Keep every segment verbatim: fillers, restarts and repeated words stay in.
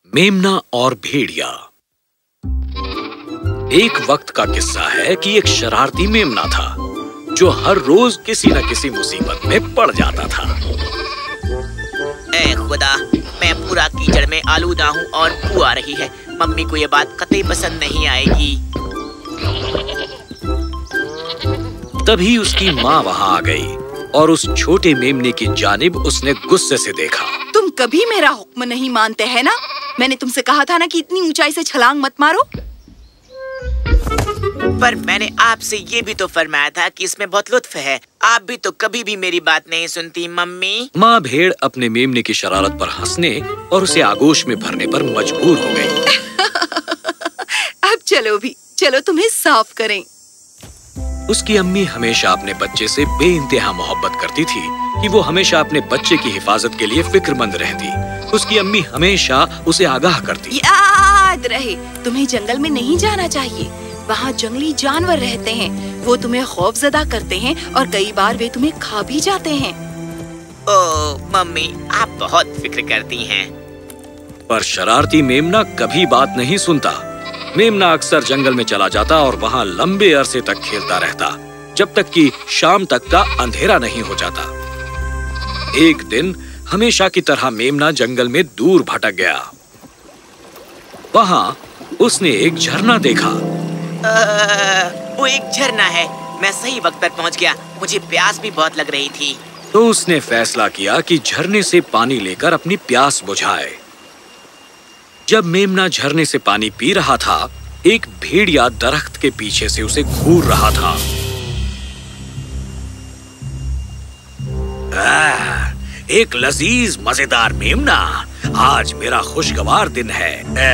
मेमना और भेड़िया। एक वक्त का किस्सा है कि एक शरारती मेमना था जो हर रोज किसी न किसी मुसीबत में पड़ जाता था। ए खुदा, मैं पूरा कीचड़ में आलूदा हूँ और बू आ रही है। मम्मी को ये बात कतई पसंद नहीं आएगी। तभी उसकी माँ वहाँ आ गई और उस छोटे मेमने की जानिब उसने गुस्से से देखा। तुम कभी मेरा हुक्म नहीं मानते हैं ना? मैंने तुमसे कहा था ना कि इतनी ऊंचाई से छलांग मत मारो। पर मैंने आपसे ये भी तो फरमाया था कि इसमें बहुत लुत्फ है। आप भी तो कभी भी मेरी बात नहीं सुनती मम्मी। माँ भेड़ अपने मेमने की शरारत पर हंसने और उसे आगोश में भरने पर मजबूर हो गई। अब चलो भी, चलो तुम्हें साफ करें। उसकी अम्मी हमेशा अपने बच्चे से बेइंतहा मोहब्बत करती थी कि वो हमेशा अपने बच्चे की हिफाजत के लिए फिक्रमंद रहती। उसकी अम्मी हमेशा उसे आगाह करती। याद रहे, तुम्हें जंगल में नहीं जाना चाहिए। वहाँ जंगली जानवर रहते हैं, वो तुम्हें खौफजदा करते हैं और कई बार वे तुम्हें खा भी जाते हैं। ओह मम्मी, आप बहुत फिक्र करती हैं। पर शरारती मेमना कभी बात नहीं सुनता। मेमना अक्सर जंगल में चला जाता और वहाँ लंबे अरसे तक खेलता रहता, जब तक कि शाम तक का अंधेरा नहीं हो जाता। एक दिन हमेशा की तरह मेमना जंगल में दूर भटक गया। वहाँ उसने एक झरना देखा। आ, वो एक झरना है। मैं सही वक्त पर पहुँच गया। मुझे प्यास भी बहुत लग रही थी। तो उसने फैसला किया कि झरने से पानी लेकर अपनी प्यास बुझाए। जब मेमना झरने से पानी पी रहा था, एक भेड़िया दरख्त के पीछे से उसे घूर रहा था। आ, एक लजीज मजेदार मेमना, आज मेरा खुशगवार दिन है।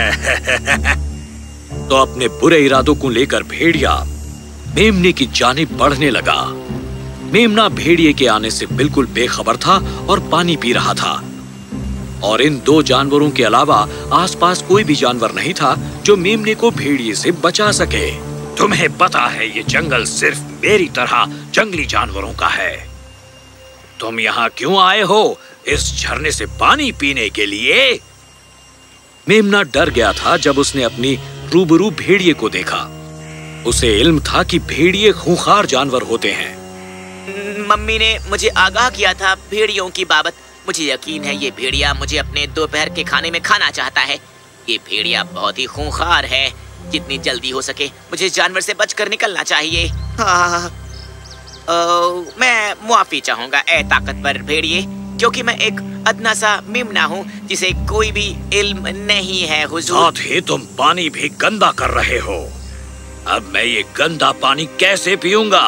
तो अपने बुरे इरादों को लेकर भेड़िया मेमने की जानिब बढ़ने लगा। मेमना भेड़िए के आने से बिल्कुल बेखबर था और पानी पी रहा था, और इन दो जानवरों के अलावा आसपास कोई भी जानवर नहीं था जो मेमने को भेड़िए से बचा सके। तुम्हें पता है ये जंगल सिर्फ मेरी तरह जंगली जानवरों का है। तुम यहाँ क्यों आए हो? इस झरने से पानी पीने के लिए? मेमना डर गया था जब उसने अपनी रूबरू भेड़िए को देखा। उसे इल्म था कि भेड़िए खूंखार जानवर होते हैं। मम्मी ने मुझे आगाह किया था भेड़ियों की बाबत। मुझे यकीन है ये भेड़िया मुझे अपने दोपहर के खाने में खाना चाहता है। ये भेड़िया बहुत ही खूंखार है। जितनी जल्दी हो सके मुझे जानवर से बचकर निकलना चाहिए। हाँ, ओ, मैं मुआफी चाहूंगा ए ताकतवर भेड़िए, क्योंकि मैं एक अदना सा मेमना हूँ जिसे कोई भी इल्म नहीं है हुजूर। साथ ही तुम पानी भी गंदा कर रहे हो। अब मैं ये गंदा पानी कैसे पीऊंगा?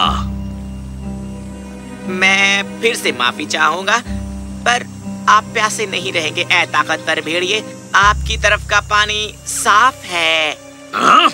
मैं फिर से माफी चाहूंगा, पर आप प्यासे नहीं रहेंगे ए ताकतवर भेड़िए। आपकी तरफ का पानी साफ है। हाँ?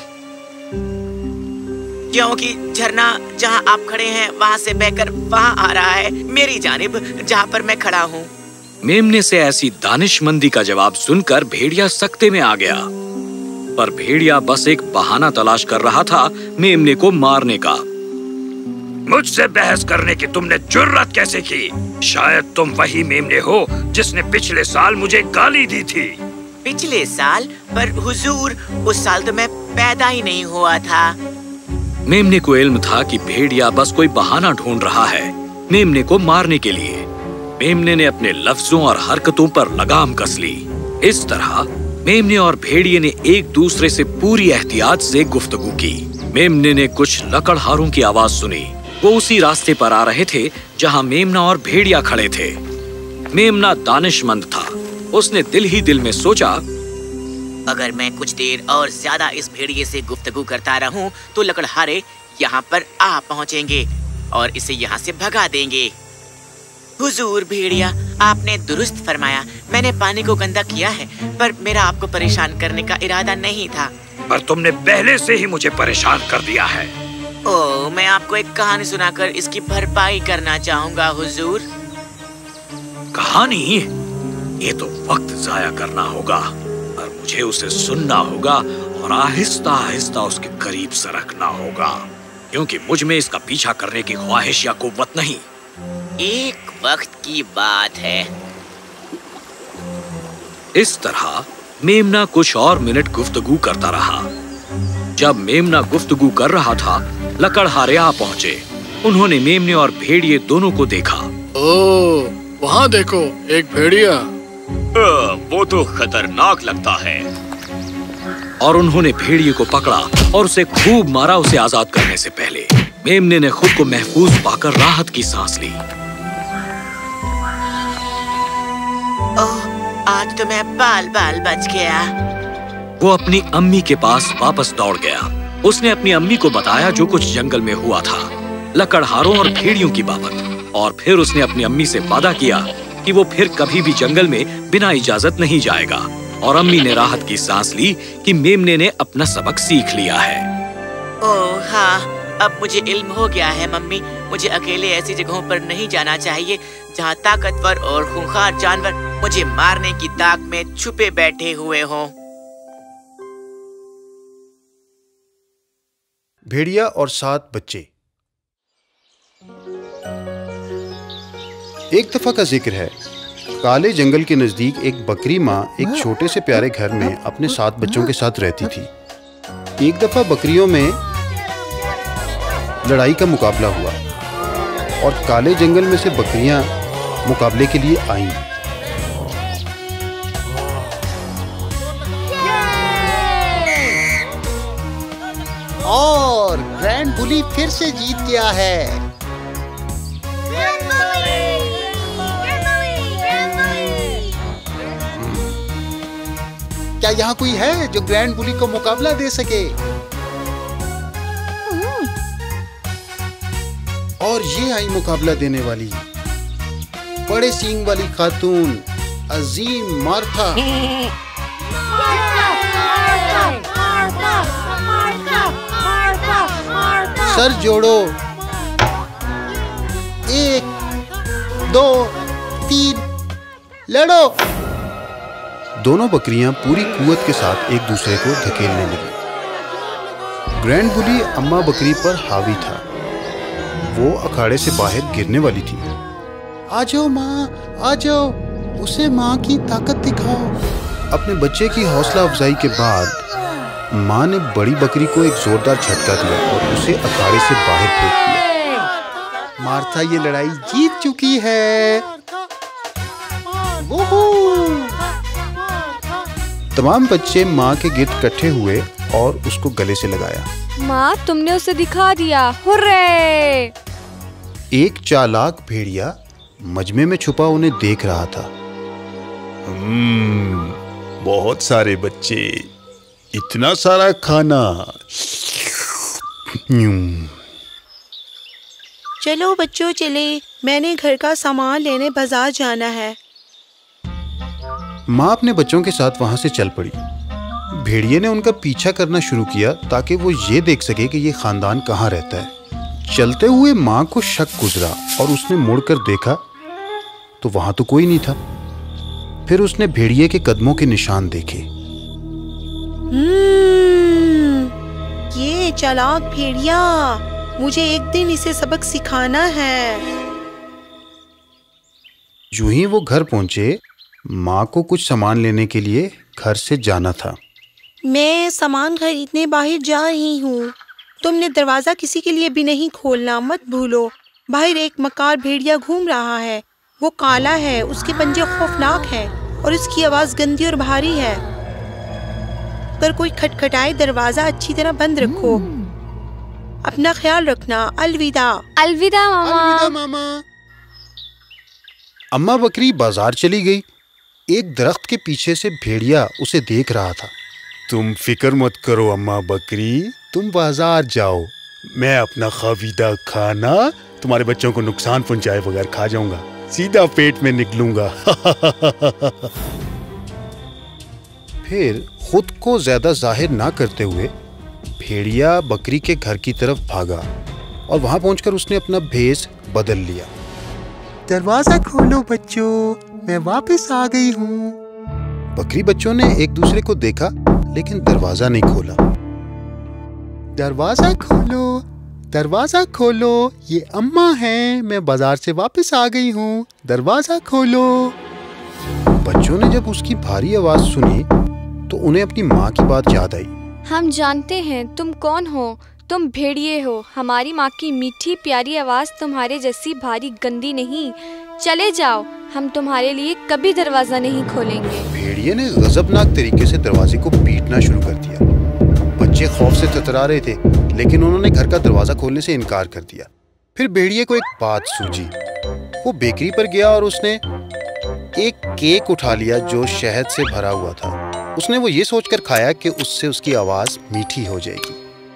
क्योंकि झरना जहां आप खड़े हैं वहां से बहकर वहां आ रहा है, मेरी जानिब जहां पर मैं खड़ा हूँ। मेमने से ऐसी दानिशमंदी का जवाब सुनकर भेड़िया सख्ते में आ गया। पर भेड़िया बस एक बहाना तलाश कर रहा था मेमने को मारने का। मुझसे बहस करने की तुमने जुर्रत कैसे की? शायद तुम वही मेमने हो जिसने पिछले साल मुझे गाली दी थी। पिछले साल? पर हुजूर, उस साल तो मैं पैदा ही नहीं हुआ था। मेमने को इल्म था कि भेड़िया बस कोई बहाना ढूंढ रहा है मेमने को मारने के लिए। मेमने ने अपने लफ्जों और हरकतों पर लगाम कस ली। इस तरह मेमने और भेड़िए ने एक दूसरे से पूरी एहतियात से गुफ्तगू की। मेमने ने कुछ लकड़हारों की आवाज सुनी। वो उसी रास्ते पर आ रहे थे जहां मेमना और भेड़िया खड़े थे। मेमना दानिशमंद था। उसने दिल ही दिल में सोचा, अगर मैं कुछ देर और ज्यादा इस भेड़िए से गुफ्तगू करता रहूं तो लकड़हारे यहाँ पर आ पहुँचेंगे और इसे यहाँ से भगा देंगे। हुजूर भेड़िया, आपने दुरुस्त फरमाया। मैंने पानी को गंदा किया है, पर मेरा आपको परेशान करने का इरादा नहीं था। पर तुमने पहले से ही मुझे परेशान कर दिया है। ओह, मैं आपको एक कहानी सुनाकर इसकी भरपाई करना चाहूँगा हुजूर। कहानी? ये तो वक्त जाया करना होगा, और मुझे उसे सुनना होगा और आहिस्ता आहिस्ता उसके करीब सरकना होगा, क्योंकि मुझ में इसका पीछा करने की ख्वाहिश या कुव्वत नहीं। एक वक्त की बात है। इस तरह मेमना कुछ और मिनट गुफ्तगू करता रहा। जब मेमना गुफ्तगू कर रहा था, लकड़हारे आ पहुँचे। उन्होंने मेमने और भेड़िए दोनों को देखा। ओह, वहाँ देखो, एक भेड़िया। वो तो खतरनाक लगता है। और उन्होंने भेड़िए को पकड़ा और उसे खूब मारा, उसे आजाद करने से पहले। मेमने ने खुद को महफूज पाकर राहत की सांस ली। ओह, आज तो मैं बाल बाल बच गया। वो अपनी अम्मी के पास वापस दौड़ गया। उसने अपनी अम्मी को बताया जो कुछ जंगल में हुआ था, लकड़हारों और भेड़ियों की बाबत। और फिर उसने अपनी अम्मी से वादा किया कि वो फिर कभी भी जंगल में बिना इजाजत नहीं जाएगा। और अम्मी ने राहत की सांस ली कि मेमने ने अपना सबक सीख लिया है। ओह हाँ, अब मुझे इल्म हो गया है मम्मी। मुझे अकेले ऐसी जगहों पर नहीं जाना चाहिए जहाँ ताकतवर और खूंखार जानवर मुझे मारने की ताक में छुपे बैठे हुए हों। भेड़िया और सात बच्चे। एक दफा का जिक्र है, काले जंगल के नजदीक एक बकरी माँ एक छोटे से प्यारे घर में अपने सात बच्चों के साथ रहती थी। एक दफा बकरियों में लड़ाई का मुकाबला हुआ और काले जंगल में से बकरियां मुकाबले के लिए आईं। और ग्रैंड बुली फिर से जीत गया है। क्या यहाँ कोई है जो ग्रैंड बुली को मुकाबला दे सके? और ये आई मुकाबला देने वाली बड़े सींग वाली खातून अजीम मार्था। सर जोड़ो, एक, दो, तीन, लड़ो। दोनों बकरियां पूरी कुव्वत के साथ एक दूसरे को धकेलने लगी। ग्रैंड बुली अम्मा बकरी पर हावी था। वो अखाड़े से बाहर गिरने वाली थी। आ जाओ माँ, आ जाओ, उसे माँ की ताकत दिखाओ। अपने बच्चे की हौसला अफजाई के बाद माँ ने बड़ी बकरी को एक जोरदार झटका दिया और उसे अखाड़े से बाहर फेंक दिया। मार्था ये लड़ाई जीत चुकी है। वूहू! तमाम बच्चे माँ के गिर्द इकट्ठे हुए और उसको गले से लगाया। माँ, तुमने उसे दिखा दिया, हुर्रे! एक चालाक भेड़िया मजमे में छुपा उन्हें देख रहा था। हम्म, बहुत सारे बच्चे, इतना सारा खाना। चलो बच्चों चले, मैंने घर का सामान लेने बाजार जाना है। माँ अपने बच्चों के साथ वहां से चल पड़ी। भेड़िए ने उनका पीछा करना शुरू किया ताकि वो ये देख सके कि ये खानदान कहाँ रहता है। चलते हुए माँ को शक गुजरा और उसने मुड़कर देखा तो वहां तो कोई नहीं था। फिर उसने भेड़िए के कदमों के निशान देखे। हम्म, ये चालाक भेड़िया, मुझे एक दिन इसे सबक सिखाना है। यूं ही वो घर पहुंचे, माँ को कुछ सामान लेने के लिए घर से जाना था। मैं सामान खरीदने बाहर जा रही हूँ। तुमने दरवाजा किसी के लिए भी नहीं खोलना, मत भूलो। बाहर एक मकार भेड़िया घूम रहा है। वो काला है, उसके पंजे खौफनाक हैं और उसकी आवाज गंदी और भारी है। अगर कोई खटखटाए, दरवाजा अच्छी तरह बंद रखो। अपना ख्याल रखना। अलविदा। अलविदा मामा। अलविदा मामा। अम्मा बकरी बाजार चली गई। एक दरख्त के पीछे से भेड़िया उसे देख रहा था। तुम फिक्र मत करो अम्मा बकरी, तुम बाजार जाओ, मैं अपना खाविदा खाना तुम्हारे बच्चों को नुकसान पहुंचाए बगैर खा जाऊंगा, सीधा पेट में निकलूंगा। फिर खुद को ज्यादा जाहिर ना करते हुए भेड़िया बकरी के घर की तरफ भागा और वहां पहुंचकर उसने अपना भेष बदल लिया। दरवाजा खोलो बच्चों, मैं वापस आ गई हूँ। बकरी बच्चों ने एक दूसरे को देखा लेकिन दरवाजा नहीं खोला। दरवाजा खोलो, दरवाजा खोलो, ये अम्मा हैं, मैं बाजार से वापस आ गई हूँ, दरवाजा खोलो। बच्चों ने जब उसकी भारी आवाज सुनी तो उन्हें अपनी माँ की बात याद आई। हम जानते हैं तुम कौन हो, तुम भेड़िए हो। हमारी माँ की मीठी प्यारी आवाज़ तुम्हारे जैसी भारी गंदी नहीं। चले जाओ, हम तुम्हारे लिए कभी दरवाजा नहीं खोलेंगे। भेड़िए ने गजबनाक तरीके से दरवाजे को पीटना शुरू कर दिया। बच्चे खौफ से थरथरा रहे थे, लेकिन उन्होंने घर का दरवाजा खोलने से इनकार कर दिया। फिर भेड़िए को एक बात सूझी। वो बेकरी पर गया और उसने एक केक उठा लिया जो शहद से भरा हुआ था। उसने वो ये सोचकर खाया कि उससे उसकी आवाज मीठी हो जाएगी।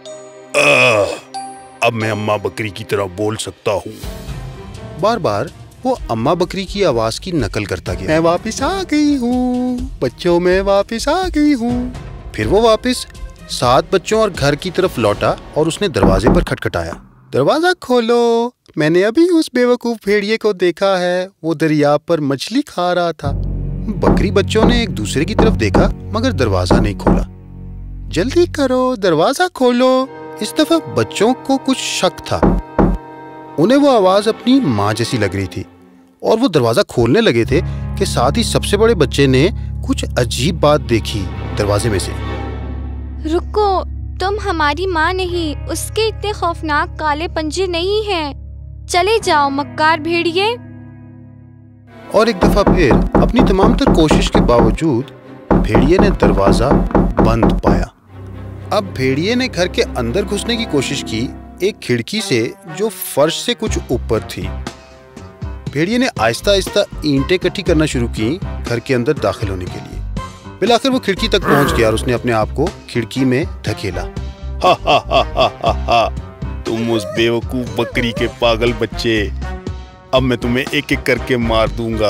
अब मैं अम्मा बकरी की तरह बोल सकता हूँ। बार बार वो अम्मा बकरी की आवाज की नकल करता गया। मैं वापस आ गई हूँ बच्चों, मैं वापस आ गई हूँ। फिर वो वापस सात बच्चों और घर की तरफ लौटा और उसने दरवाजे पर खटखटाया। दरवाजा खोलो, मैंने अभी उस बेवकूफ भेड़िए को देखा है, वो दरिया पर मछली खा रहा था। बकरी बच्चों ने एक दूसरे की तरफ देखा, मगर दरवाजा नहीं खोला। जल्दी करो, दरवाजा खोलो। इस दफा बच्चों को कुछ शक था। उन्हें वो आवाज अपनी माँ जैसी लग रही थी और वो दरवाजा खोलने लगे थे कि साथ ही सबसे बड़े बच्चे ने कुछ अजीब बात देखी दरवाजे में से। रुको, तुम हमारी माँ नहीं, उसके इतने खौफनाक काले पंजे नहीं हैं। चले जाओ मक्कार भेड़िए। और एक दफा फिर अपनी तमाम तर कोशिश के बावजूद भेड़िए ने दरवाजा बंद पाया। अब भेड़िए ने घर के अंदर घुसने की कोशिश की, एक खिड़की से जो फर्श से कुछ ऊपर थी। भेड़िए ने आहिस्ता आहिस्ता ईंटें इकट्ठी करना शुरू की घर के अंदर दाखिल होने के लिए। बिलाखिर वो खिड़की तक पहुंच गया और उसने अपने आप को खिड़की में धकेला। हा हा हा हा हा हा, तुम उस बेवकूफ बकरी के पागल बच्चे, अब मैं तुम्हें एक एक करके मार दूंगा।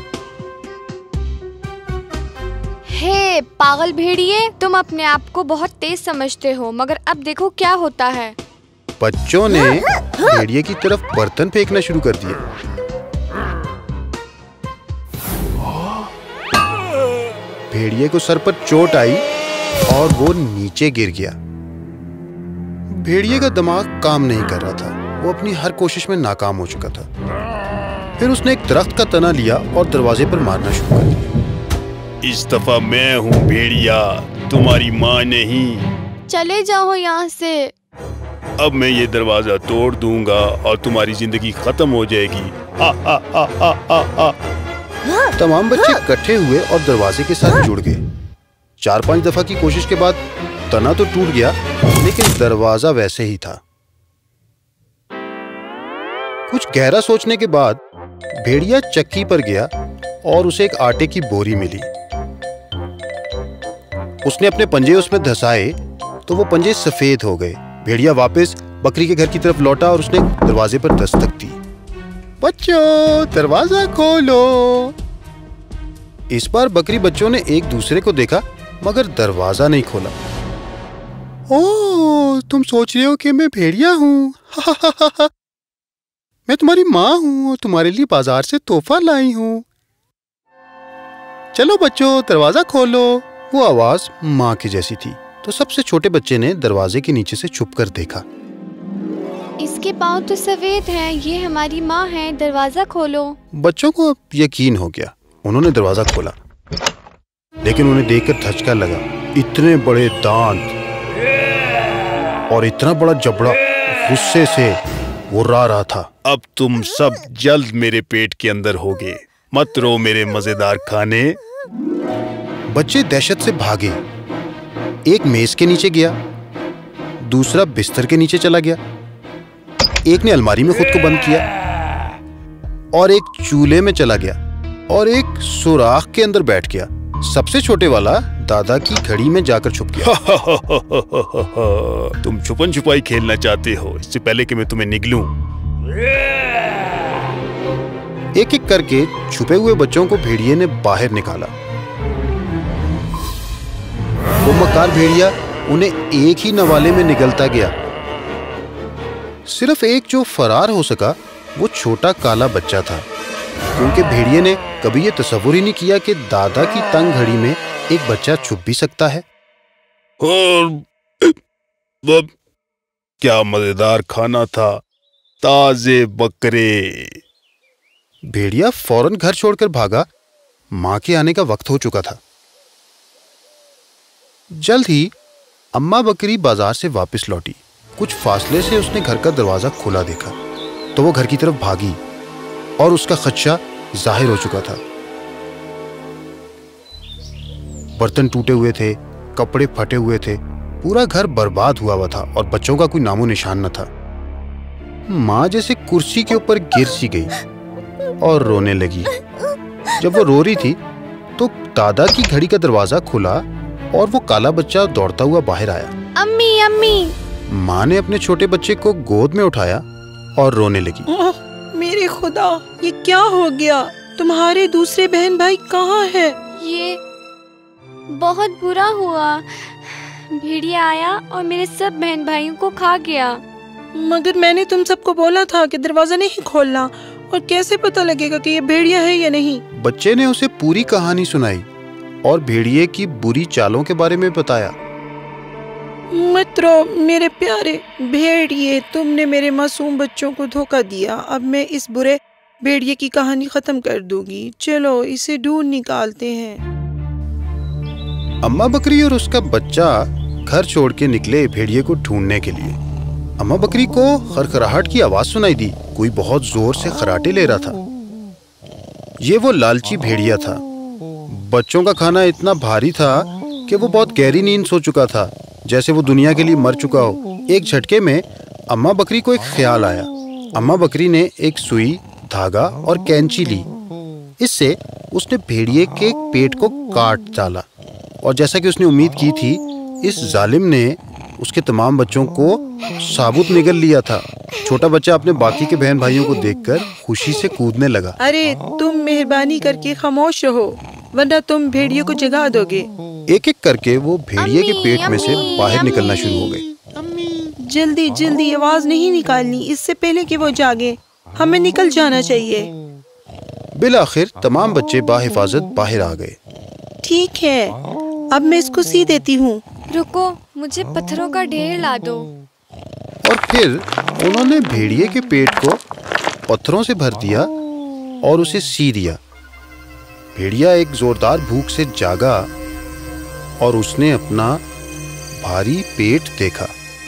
हे पागल भेड़िए, तुम अपने आप को बहुत तेज समझते हो, मगर अब देखो क्या होता है। बच्चों ने भेड़िए की तरफ बर्तन फेंकना शुरू कर दिया। भेड़िए को सर पर चोट आई और वो नीचे गिर गया। भेड़िए का दिमाग काम नहीं कर रहा था, वो अपनी हर कोशिश में नाकाम हो चुका था। फिर उसने एक दरख्त का तना लिया और दरवाजे पर मारना शुरू कर दिया। इस दफा मैं हूँ भेड़िया, तुम्हारी माँ नहीं। चले जाओ यहाँ से। अब मैं ये दरवाजा तोड़ दूंगा और तुम्हारी जिंदगी खत्म हो जाएगी। हा हा हा हा हा हा। तमाम बच्चे इकट्ठे हुए और दरवाजे के साथ जुड़ गए। चार पांच दफा की कोशिश के बाद तना तो टूट गया, लेकिन दरवाजा वैसे ही था। कुछ गहरा सोचने के बाद भेड़िया चक्की पर गया और उसे एक आटे की बोरी मिली। उसने अपने पंजे उसमें धंसाए तो वो पंजे सफेद हो गए। भेड़िया वापस बकरी के घर की तरफ लौटा और उसने दरवाजे पर दस्तक दी। बच्चों, दरवाजा खोलो। इस बार बकरी बच्चों ने एक दूसरे को देखा, मगर दरवाजा नहीं खोला। ओह, तुम सोच रहे हो कि मैं भेड़िया हूँ? मैं तुम्हारी माँ हूँ और तुम्हारे लिए बाजार से तोहफा लाई हूँ। चलो बच्चों, दरवाजा खोलो। वो आवाज माँ की जैसी थी, तो सबसे छोटे बच्चे ने दरवाजे के नीचे से छुपकर देखा। इसके पाँव तो सफेद हैं, ये हमारी माँ है, दरवाजा खोलो। बच्चों को अब यकीन हो गया। उन्होंने दरवाजा खोला, लेकिन उन्हें देखकर धचका लगा। इतने बड़े दांत और इतना बड़ा जबड़ा गुस्से से वो रा रहा था। अब तुम सब जल्द मेरे पेट के अंदर होगे, मत रो मेरे मजेदार खाने। बच्चे दहशत से भागे। एक मेज के नीचे गया, दूसरा बिस्तर के नीचे चला गया, एक ने अलमारी में खुद को बंद किया और एक चूल्हे में चला गया और एक सुराख के अंदर बैठ गया। सबसे छोटे वाला दादा की घड़ी में जाकर छुप गया। तुम छुपन छुपाई खेलना चाहते हो, इससे पहले कि मैं तुम्हें निगलूं। एक एक करके छुपे हुए बच्चों को भेड़िए ने बाहर निकाला। वो मक्कार भेड़िया उन्हें एक ही नवाले में निगलता गया। सिर्फ एक जो फरार हो सका वो छोटा काला बच्चा था, क्योंकि भेड़िए ने कभी ये तसव्वुर ही नहीं किया कि दादा की तंग घड़ी में एक बच्चा छुप भी सकता है। और वो क्या मजेदार खाना था, ताजे बकरे। भेड़िया फौरन घर छोड़कर भागा। मां के आने का वक्त हो चुका था। जल्द ही अम्मा बकरी बाजार से वापस लौटी। कुछ फासले से उसने घर का दरवाजा खुला देखा तो वो घर की तरफ भागी और उसका खदशा जाहिर हो चुका था। बर्तन टूटे हुए थे, कपड़े फटे हुए थे, पूरा घर बर्बाद हुआ हुआ था और बच्चों का कोई नामो निशान न था। माँ जैसे कुर्सी के ऊपर गिर सी गई और रोने लगी। जब वो रो रही थी तो दादा की घड़ी का दरवाजा खुला और वो काला बच्चा दौड़ता हुआ बाहर आया। अम्मी अम्मी। माँ ने अपने छोटे बच्चे को गोद में उठाया और रोने लगी। ओह, मेरे खुदा, ये क्या हो गया? तुम्हारे दूसरे बहन भाई कहाँ है? ये बहुत बुरा हुआ। भेड़िया आया और मेरे सब बहन भाइयों को खा गया। मगर मैंने तुम सबको बोला था कि दरवाजा नहीं खोलना, और कैसे पता लगेगा कि ये भेड़िया है या नहीं? बच्चे ने उसे पूरी कहानी सुनाई और भेड़िए की बुरी चालों के बारे में बताया। मत रो मेरे प्यारे भेड़िए, तुमने मेरे मासूम बच्चों को धोखा दिया। अब मैं इस बुरे भेड़िए की कहानी खत्म कर दूंगी। चलो इसे ढूंढ निकालते हैं। अम्मा बकरी और उसका बच्चा घर छोड़ के निकले भेड़िए को ढूंढने के लिए। अम्मा बकरी को खरखराहट की आवाज सुनाई दी। कोई बहुत जोर से खराटे ले रहा था। ये वो लालची भेड़िया था। बच्चों का खाना इतना भारी था कि वो बहुत गहरी नींद सो चुका था, जैसे वो दुनिया के लिए मर चुका हो। एक झटके में अम्मा बकरी को एक ख्याल आया। अम्मा बकरी ने एक सुई, धागा और कैंची ली। इससे उसने भेड़िए के पेट को काट डाला और जैसा कि उसने उम्मीद की थी, इस जालिम ने उसके तमाम बच्चों को साबुत निगल लिया था। छोटा बच्चा अपने बाकी के बहन भाइयों को देखकर खुशी से कूदने लगा। अरे तुम मेहरबानी करके खामोश रहो, वरना तुम भेड़िए को जगा दोगे। एक एक करके वो भेड़िए के पेट में से बाहर निकलना शुरू हो गए। जल्दी जल्दी आवाज नहीं निकालनी, इससे पहले कि वो जागे। हमें निकल जाना चाहिए। बिलाखिर तमाम बच्चे बाहिफाजत बाहर आ गए। ठीक है, अब मैं इसको सी देती हूँ। रुको, मुझे पत्थरों का ढेर ला दो। और फिर उन्होंने भेड़िए के पेट को पत्थरों से भर दिया और उसे सी दिया। भेड़िया एक जोरदार भूख से जागा और उसने अपना भारी पेट देखा।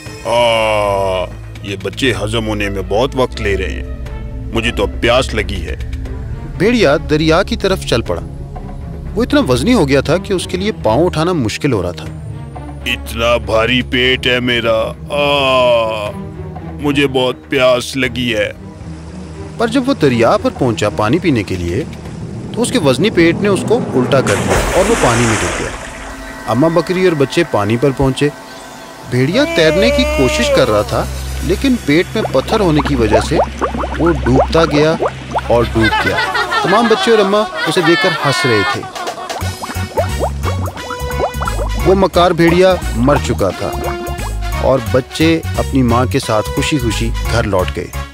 आ, ये बच्चे हजम होने में बहुत वक्त ले रहे हैं। मुझे तो प्यास लगी है। भेड़िया दरिया की तरफ चल पड़ा। वो इतना वजनी हो गया था कि उसके लिए पाँव उठाना मुश्किल हो रहा था। इतना भारी पेट है मेरा। आ, मुझे बहुत प्यास लगी है। पर जब वो दरिया पर पहुंचा पानी पीने के लिए, तो उसके वजनी पेट ने उसको उल्टा कर दिया और वो पानी में गिर गया। अम्मा बकरी और बच्चे पानी पर पहुंचे। भेड़िया तैरने की कोशिश कर रहा था, लेकिन पेट में पत्थर होने की वजह से वो डूबता गया और डूब गया। तमाम बच्चे और अम्मा उसे देखकर हंस रहे थे। वो मकार भेड़िया मर चुका था और बच्चे अपनी माँ के साथ खुशी खुशी घर लौट गए।